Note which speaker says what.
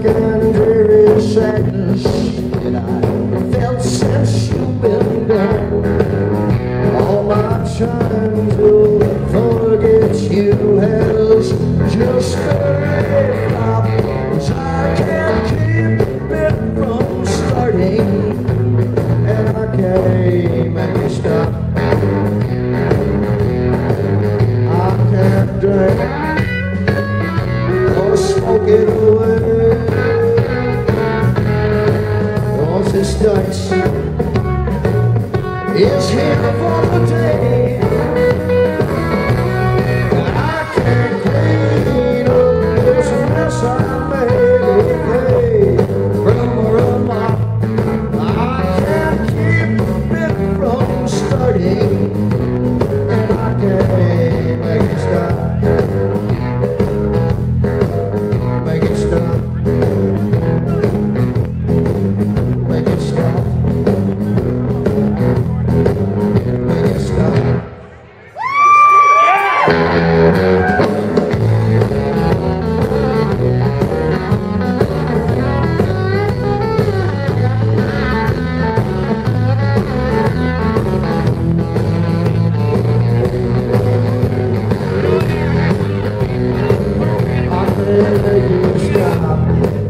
Speaker 1: and dreary sadness that I felt since you've been gone. All my trying to forget you has just faded out, 'cause I can't keep it from starting, and I can't make it stop. I can't drink or smoke it away, 'cause this Dutch is here for the day. And I can't clean up this mess I made, hey, from a mop. I can't keep it from starting, and I can't make it stop. Make it stop. Make it stop. Make it stop. I can't make it stop.